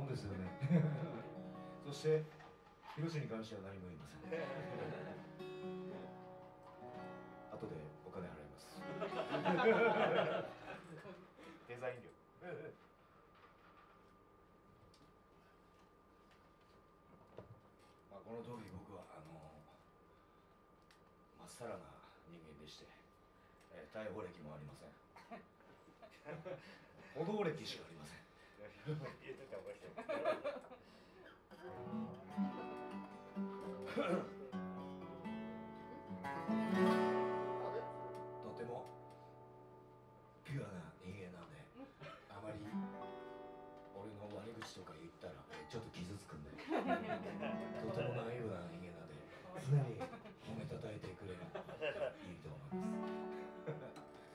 ですよね。そして広瀬に関しては何も言いません。後でお金払います。 デザイン料。 まあこの通り僕はまっさらな人間でして、逮捕歴もありません。補導歴しかありません。 言ってた方がいい。 とてもピュアな人間なんで、あまり俺の悪口とか言ったらちょっと傷つくんで、とてもナイーブな人間なんで、常に褒めたたえてくれるいいと思います。では、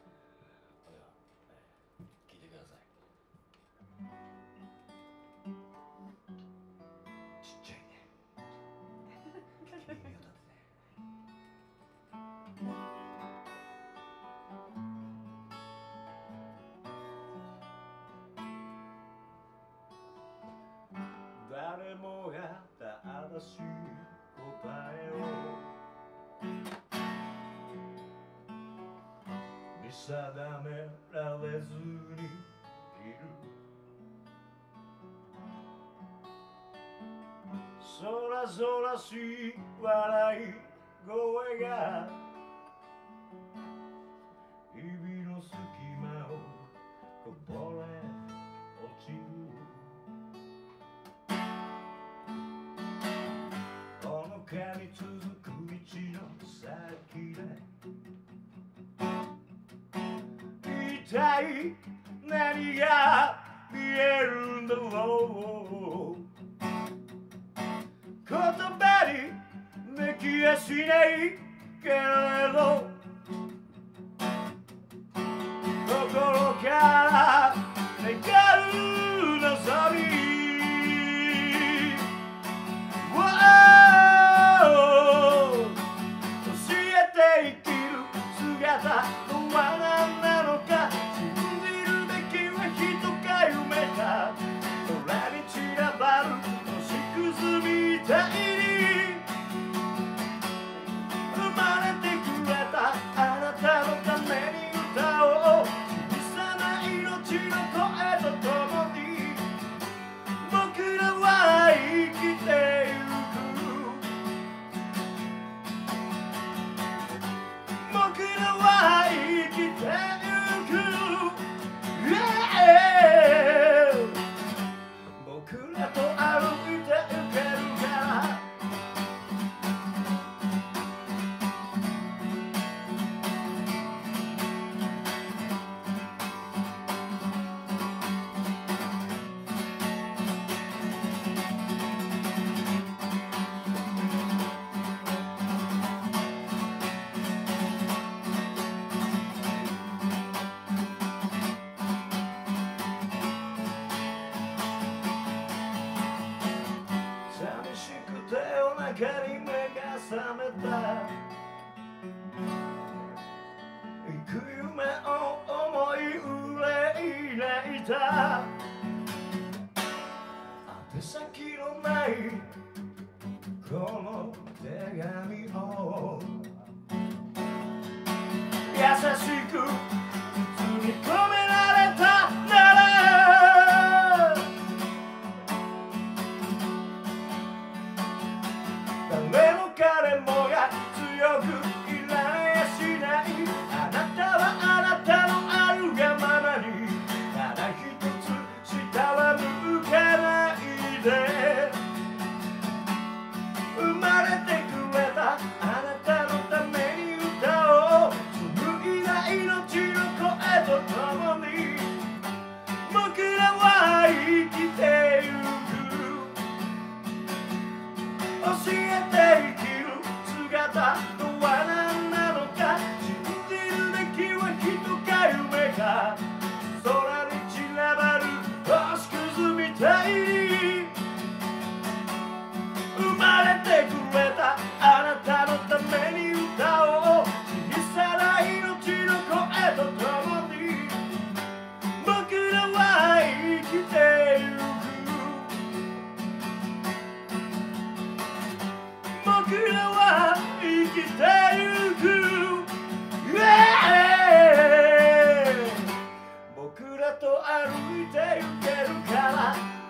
聞いてください。ちっちゃいね。耳を立てて。誰もが正しい答えを見定められずにいる。そらそらしい笑い声が日々の隙間をこぼれ落ちる。ほのかに続く道の先で一体何が見えるんだろう。言葉にできやしないけれど、心から願う望み教えて生きる姿とは何なのか。信じるべきは人が夢だ。空に散らばる星屑みたいに生まれてくれたあなたのために歌おう。小さな命の声とともに僕らは生きてゆく。僕らは生きてゆく。僕らと歩いてゆけるから。寂しくてお腹に目が覚めた。行く夢を思い憂いた。宛先のないこの手紙を優しく包み込められたなら、誰も彼もが強くいられやしない。あなたはあなたのあるがままに、ただ一つ下は向かないで。生まれてくれたあなたのために歌おう。紡いだ命の声とともに僕らは生きてゆく。教えて生きる姿とは何なのか。信じるべきは人が夢が。空に散らばる星屑みたいに生まれてくれたあなたのために歌おう。小さな命の声とともに僕らは生きてゆく。 と歩いて行けるから